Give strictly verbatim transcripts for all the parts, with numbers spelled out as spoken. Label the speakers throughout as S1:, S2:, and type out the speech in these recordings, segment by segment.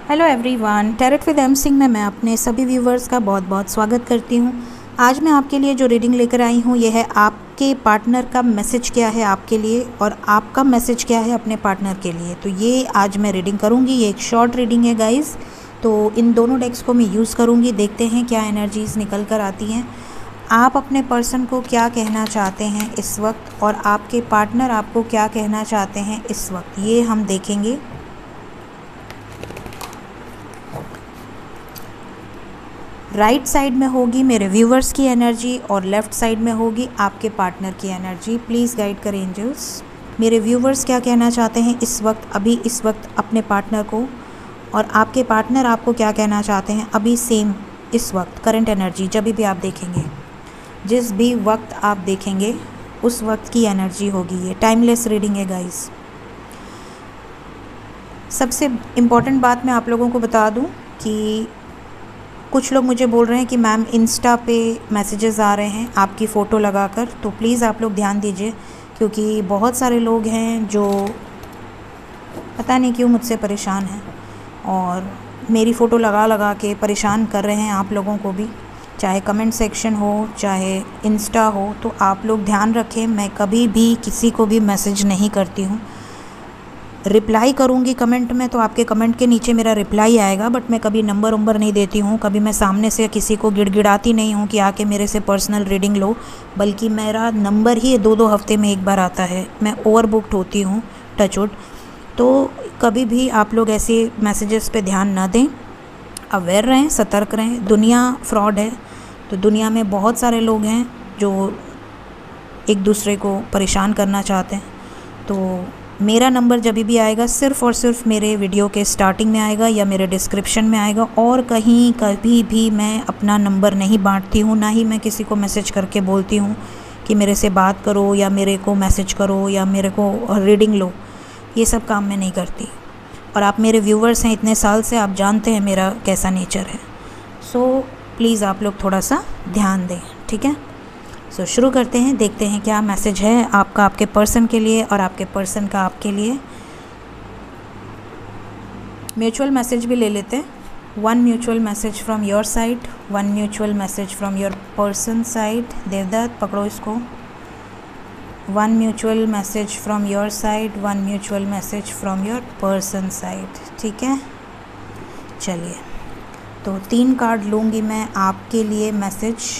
S1: Hello everyone, tarot with M Singh में मैं अपने सभी व्यूवर्स का बहुत बहुत स्वागत करती हूँ। आज मैं आपके लिए जो रीडिंग लेकर आई हूँ ये है आपके पार्टनर का मैसेज क्या है आपके लिए और आपका मैसेज क्या है अपने पार्टनर के लिए। तो ये आज मैं रीडिंग करूँगी। ये एक शॉर्ट रीडिंग है गाइस, तो इन दोनों डेक्स को मैं यूज़ करूँगी। देखते हैं क्या एनर्जीज़ निकल कर आती हैं। आप अपने पर्सन को क्या कहना चाहते हैं इस वक्त और आपके पार्टनर आपको क्या कहना चाहते हैं इस वक्त, ये हम देखेंगे। राइट साइड में होगी मेरे व्यूवर्स की एनर्जी और लेफ़्ट साइड में होगी आपके पार्टनर की एनर्जी। प्लीज़ गाइड करें एंजल्स। मेरे व्यूवर्स क्या कहना चाहते हैं इस वक्त, अभी इस वक्त अपने पार्टनर को, और आपके पार्टनर आपको क्या कहना चाहते हैं अभी सेम इस वक्त करंट एनर्जी। जब भी आप देखेंगे, जिस भी वक्त आप देखेंगे उस वक्त की एनर्जी होगी। ये टाइमलेस रीडिंग है गाइस। सबसे इम्पॉर्टेंट बात मैं आप लोगों को बता दूं कि कुछ लोग मुझे बोल रहे हैं कि मैम इंस्टा पे मैसेजेस आ रहे हैं आपकी फ़ोटो लगाकर, तो प्लीज़ आप लोग ध्यान दीजिए, क्योंकि बहुत सारे लोग हैं जो पता नहीं क्यों मुझसे परेशान हैं और मेरी फ़ोटो लगा लगा के परेशान कर रहे हैं आप लोगों को भी, चाहे कमेंट सेक्शन हो चाहे इंस्टा हो। तो आप लोग ध्यान रखें, मैं कभी भी किसी को भी मैसेज नहीं करती हूँ। रिप्लाई करूँगी कमेंट में तो आपके कमेंट के नीचे मेरा रिप्लाई आएगा, बट मैं कभी नंबर वंबर नहीं देती हूँ। कभी मैं सामने से किसी को गिड़गिड़ाती नहीं हूँ कि आके मेरे से पर्सनल रीडिंग लो, बल्कि मेरा नंबर ही दो दो हफ्ते में एक बार आता है। मैं ओवर बुकड होती हूँ, टचवुड। तो कभी भी आप लोग ऐसे मैसेजेस पे ध्यान ना दें, अवेयर रहें, सतर्क रहें। दुनिया फ्रॉड है, तो दुनिया में बहुत सारे लोग हैं जो एक दूसरे को परेशान करना चाहते हैं। तो मेरा नंबर जब भी आएगा सिर्फ़ और सिर्फ मेरे वीडियो के स्टार्टिंग में आएगा या मेरे डिस्क्रिप्शन में आएगा, और कहीं कभी भी मैं अपना नंबर नहीं बांटती हूँ, ना ही मैं किसी को मैसेज करके बोलती हूँ कि मेरे से बात करो या मेरे को मैसेज करो या मेरे को रीडिंग लो। ये सब काम मैं नहीं करती, और आप मेरे व्यूवर्स हैं इतने साल से, आप जानते हैं मेरा कैसा नेचर है। सो प्लीज़ आप लोग थोड़ा सा ध्यान दें, ठीक है। सो so, शुरू करते हैं, देखते हैं क्या मैसेज है आपका आपके पर्सन के लिए और आपके पर्सन का आपके लिए। म्यूचुअल मैसेज भी ले लेते हैं। One mutual message from your side, one mutual message from your person side. Devdutt पकड़ो इसको। One mutual message from your side, one mutual message from your person side, ठीक है। चलिए, तो तीन कार्ड लूँगी मैं आपके लिए मैसेज।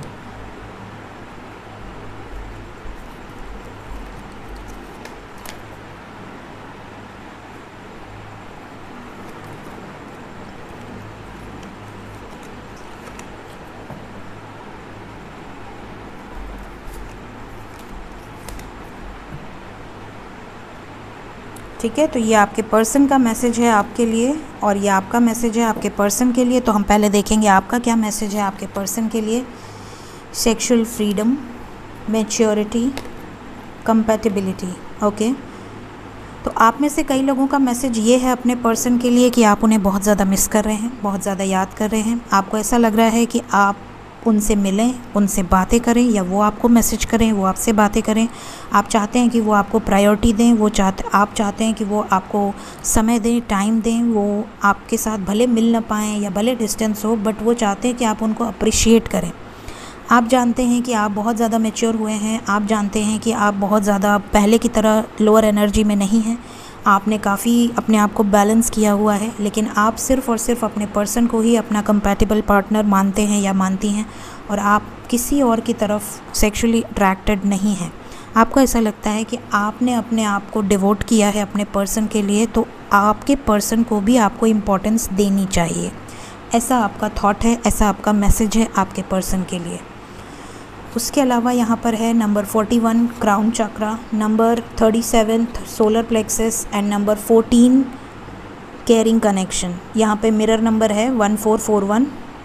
S1: ठीक है, तो ये आपके पर्सन का मैसेज है आपके लिए और ये आपका मैसेज है आपके पर्सन के लिए। तो हम पहले देखेंगे आपका क्या मैसेज है आपके पर्सन के लिए। Sexual freedom, maturity, compatibility. Okay, तो आप में से कई लोगों का मैसेज ये है अपने पर्सन के लिए कि आप उन्हें बहुत ज़्यादा मिस कर रहे हैं, बहुत ज़्यादा याद कर रहे हैं। आपको ऐसा लग रहा है कि आप उनसे मिलें, उनसे बातें करें, या वो आपको मैसेज करें, वो आपसे बातें करें। आप चाहते हैं कि वो आपको प्रायोरिटी दें, वो चाहते आप चाहते हैं कि वो आपको समय दें, टाइम दें। वो आपके साथ भले मिल ना पाएँ या भले डिस्टेंस हो, बट वो चाहते हैं कि आप उनको अप्रिशिएट करें। आप जानते हैं कि आप बहुत ज़्यादा मैच्योर हुए हैं, आप जानते हैं कि आप बहुत ज़्यादा पहले की तरह लोअर एनर्जी में नहीं हैं। आपने काफ़ी अपने आप को बैलेंस किया हुआ है, लेकिन आप सिर्फ़ और सिर्फ अपने पर्सन को ही अपना कंपैटिबल पार्टनर मानते हैं या मानती हैं, और आप किसी और की तरफ सेक्सुअली अट्रैक्टेड नहीं हैं। आपको ऐसा लगता है कि आपने अपने आप को डिवोट किया है अपने पर्सन के लिए, तो आपके पर्सन को भी आपको इम्पोर्टेंस देनी चाहिए। ऐसा आपका थॉट है, ऐसा आपका मैसेज है आपके पर्सन के लिए। उसके अलावा यहाँ पर है number forty one crown chakra, number thirty seven solar plexus and number fourteen caring connection. यहाँ पे मिरर नंबर है one four four one.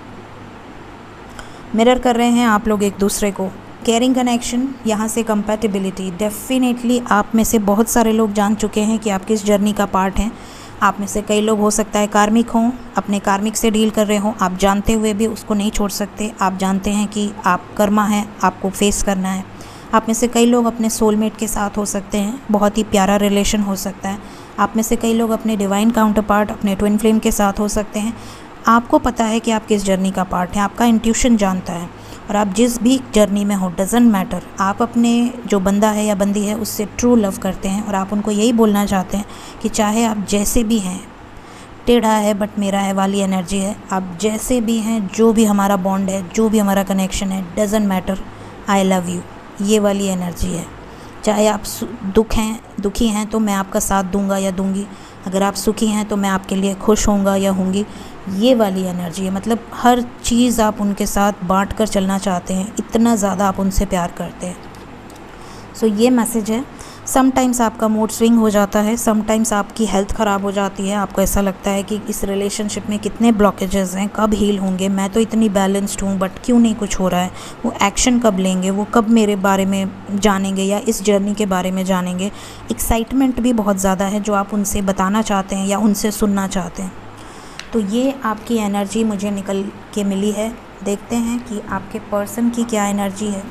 S1: Mirror कर रहे हैं आप लोग एक दूसरे को। केयरिंग कनेक्शन, यहाँ से कंपैटिबिलिटी। डेफिनेटली आप में से बहुत सारे लोग जान चुके हैं कि आप किस जर्नी का पार्ट हैं। आप में से कई लोग हो सकता है कार्मिक हों, अपने कार्मिक से डील कर रहे हों। आप जानते हुए भी उसको नहीं छोड़ सकते। आप जानते हैं कि आप कर्मा है, आपको फेस करना है। आप में से कई लोग अपने सोलमेट के साथ हो सकते हैं, बहुत ही प्यारा रिलेशन हो सकता है। आप में से कई लोग अपने डिवाइन काउंटर पार्ट, अपने ट्विन फ्लेम के साथ हो सकते हैं। आपको पता है कि आप किस जर्नी का पार्ट हैं, आपका इंट्यूशन जानता है, और आप जिस भी जर्नी में हो डजेंट मैटर, आप अपने जो बंदा है या बंदी है उससे ट्रू लव करते हैं और आप उनको यही बोलना चाहते हैं कि चाहे आप जैसे भी हैं, टेढ़ा है बट मेरा है वाली एनर्जी है, आप जैसे भी हैं, जो भी हमारा बॉन्ड है, जो भी हमारा कनेक्शन है, doesn't matter, I love you, ये वाली एनर्जी है। चाहे आप दुख हैं दुखी हैं तो मैं आपका साथ दूंगा या दूंगी, अगर आप सुखी हैं तो मैं आपके लिए खुश होऊंगा या होंगी, ये वाली एनर्जी है। मतलब हर चीज़ आप उनके साथ बांट कर चलना चाहते हैं, इतना ज़्यादा आप उनसे प्यार करते हैं। सो ये मैसेज है। समटाइम्स आपका मूड स्विंग हो जाता है, समटाइम्स आपकी हेल्थ ख़राब हो जाती है, आपको ऐसा लगता है कि इस रिलेशनशिप में कितने ब्लॉकेजेस हैं, कब हील होंगे, मैं तो इतनी बैलेंस्ड हूँ बट क्यों नहीं कुछ हो रहा है, वो एक्शन कब लेंगे, वो कब मेरे बारे में जानेंगे या इस जर्नी के बारे में जानेंगे। एक्साइटमेंट भी बहुत ज़्यादा है जो आप उनसे बताना चाहते हैं या उनसे सुनना चाहते हैं। तो ये आपकी एनर्जी मुझे निकल के मिली है। देखते हैं कि आपके पर्सन की क्या एनर्जी है।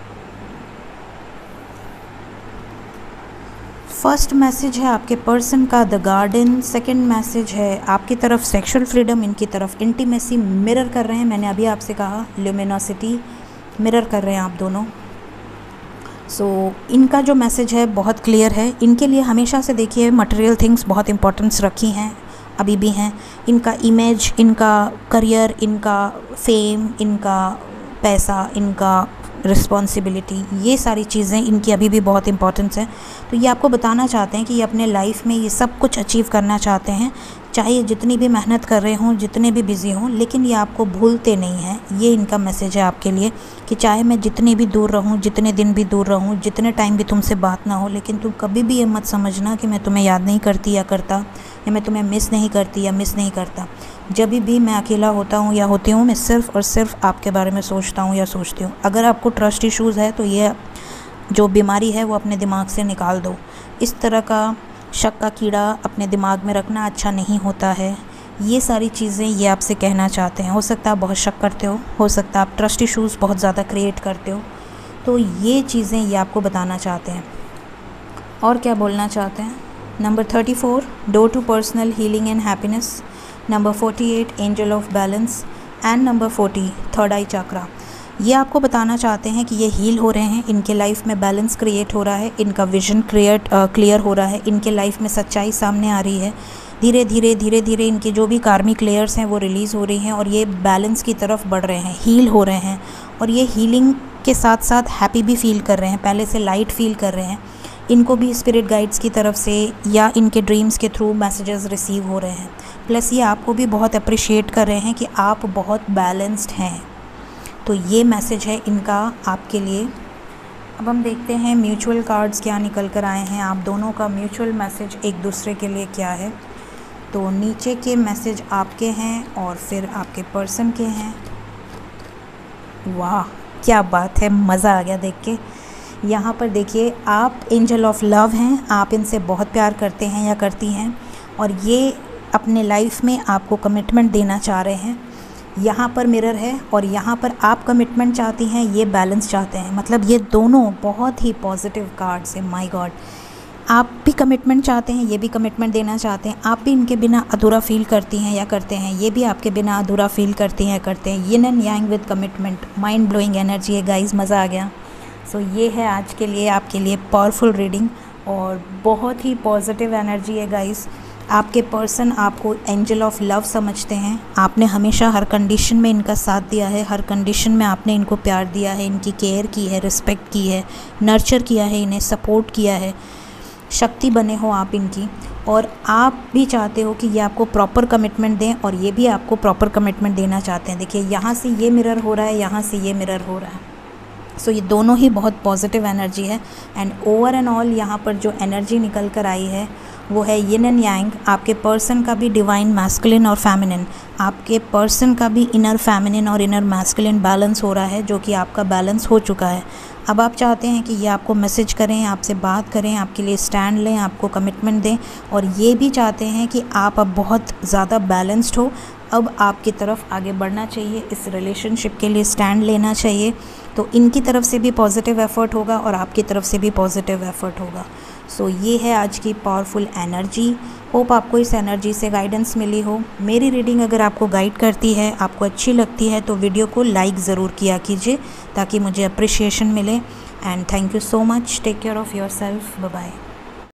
S1: फर्स्ट मैसेज है आपके पर्सन का द गार्डन। सेकंड मैसेज है आपकी तरफ सेक्सुअल फ्रीडम, इनकी तरफ इंटीमेसी मिरर कर रहे हैं। मैंने अभी आपसे कहा ल्यूमिनोसिटी मिरर कर रहे हैं आप दोनों। सो so, इनका जो मैसेज है बहुत क्लियर है। इनके लिए हमेशा से देखिए मटेरियल थिंग्स बहुत इंपॉर्टेंस रखी हैं, अभी भी हैं। इनका इमेज, इनका करियर, इनका फेम, इनका पैसा, इनका रिस्पॉन्सिबिलिटी, ये सारी चीज़ें इनकी अभी भी बहुत इंपॉर्टेंस है। तो ये आपको बताना चाहते हैं कि ये अपने लाइफ में ये सब कुछ अचीव करना चाहते हैं, चाहे ये जितनी भी मेहनत कर रहे हों, जितने भी बिज़ी हों, लेकिन ये आपको भूलते नहीं हैं। ये इनका मैसेज है आपके लिए कि चाहे मैं जितनी भी दूर रहूं, जितने दिन भी दूर रहूं, जितने टाइम भी तुमसे बात ना हो, लेकिन तुम कभी भी ये मत समझना कि मैं तुम्हें याद नहीं करती या करता, या मैं तुम्हें मिस नहीं करती या मिस नहीं करता। जब भी मैं अकेला होता हूँ या होती हूँ, मैं सिर्फ़ और सिर्फ आपके बारे में सोचता हूँ या सोचती हूँ। अगर आपको ट्रस्ट इश्यूज़ है तो ये जो बीमारी है वो अपने दिमाग से निकाल दो। इस तरह का शक का कीड़ा अपने दिमाग में रखना अच्छा नहीं होता है। ये सारी चीज़ें ये आपसे कहना चाहते हैं। हो सकता है आप बहुत शक करते हो हो सकता है आप ट्रस्ट इश्यूज़ बहुत ज़्यादा क्रिएट करते हो, तो ये चीज़ें ये आपको बताना चाहते हैं। और क्या बोलना चाहते हैं? Number thirty four door to personal healing and happiness, number forty eight angel of balance, and number forty third eye chakra. ये आपको बताना चाहते हैं कि ये हील हो रहे हैं, इनके लाइफ में बैलेंस क्रिएट हो रहा है, इनका विजन क्रिएट क्लियर हो रहा है, इनके लाइफ में सच्चाई सामने आ रही है। धीरे धीरे धीरे धीरे इनके जो भी कार्मिक लेयर्स हैं वो रिलीज़ हो रही हैं और ये बैलेंस की तरफ बढ़ रहे हैं, हील हो रहे हैं। और ये हीलिंग के साथ साथ हैप्पी भी फील कर रहे हैं, पहले से लाइट फील कर रहे हैं। इनको भी स्पिरिट गाइड्स की तरफ से या इनके ड्रीम्स के थ्रू मैसेजेस रिसीव हो रहे हैं। प्लस ये आपको भी बहुत अप्रिशिएट कर रहे हैं कि आप बहुत बैलेंस्ड हैं। तो ये मैसेज है इनका आपके लिए। अब हम देखते हैं म्यूचुअल कार्ड्स क्या निकल कर आए हैं, आप दोनों का म्यूचुअल मैसेज एक दूसरे के लिए क्या है। तो नीचे के मैसेज आपके हैं और फिर आपके पर्सन के हैं। वाह क्या बात है, मज़ा आ गया देख के। यहाँ पर देखिए आप एंजल ऑफ लव हैं, आप इनसे बहुत प्यार करते हैं या करती हैं और ये अपने लाइफ में आपको कमिटमेंट देना चाह रहे हैं। यहाँ पर मिरर है और यहाँ पर आप कमिटमेंट चाहती हैं, ये बैलेंस चाहते हैं। मतलब ये दोनों बहुत ही पॉजिटिव कार्ड्स हैं। माय गॉड, आप भी कमिटमेंट चाहते हैं, ये भी कमिटमेंट देना चाहते हैं। आप भी इनके बिना अधूरा फील करती हैं या करते हैं, ये भी आपके बिना अधूरा फील करती हैं या करते हैं। Yin and yang with commitment, mind blowing energy है गाइस, मज़ा आ गया। सो so, ये है आज के लिए आपके लिए पावरफुल रीडिंग और बहुत ही पॉजिटिव एनर्जी है गाइस। आपके पर्सन आपको एंजल ऑफ लव समझते हैं। आपने हमेशा हर कंडीशन में इनका साथ दिया है, हर कंडीशन में आपने इनको प्यार दिया है, इनकी केयर की है, रिस्पेक्ट की है, नर्चर किया है, इन्हें सपोर्ट किया है। शक्ति बने हो आप इनकी और आप भी चाहते हो कि ये आपको प्रॉपर कमिटमेंट दें और ये भी आपको प्रॉपर कमिटमेंट देना चाहते हैं। देखिए यहाँ से ये मिरर हो रहा है, यहाँ से ये मिरर हो रहा है। सो so, ये दोनों ही बहुत पॉजिटिव एनर्जी है एंड ओवर एंड ऑल यहाँ पर जो एनर्जी निकल कर आई है वो है यिन एंड यांग। आपके पर्सन का भी डिवाइन मैस्कुलिन और फेमिनिन, आपके पर्सन का भी इनर फेमिनिन और इनर मैस्कुलिन बैलेंस हो रहा है, जो कि आपका बैलेंस हो चुका है। अब आप चाहते हैं कि ये आपको मैसेज करें, आपसे बात करें, आपके लिए स्टैंड लें, आपको कमिटमेंट दें और ये भी चाहते हैं कि आप अब बहुत ज़्यादा बैलेंस्ड हो। अब आपकी तरफ आगे बढ़ना चाहिए, इस रिलेशनशिप के लिए स्टैंड लेना चाहिए। तो इनकी तरफ से भी पॉजिटिव एफ़र्ट होगा और आपकी तरफ से भी पॉजिटिव एफ़र्ट होगा। सो so, ये है आज की पावरफुल एनर्जी। होप आपको इस एनर्जी से गाइडेंस मिली हो। मेरी रीडिंग अगर आपको गाइड करती है, आपको अच्छी लगती है, तो वीडियो को लाइक ज़रूर किया कीजिए ताकि मुझे अप्रिशिएशन मिले। And thank you so much. Take care of your self. Bye bye.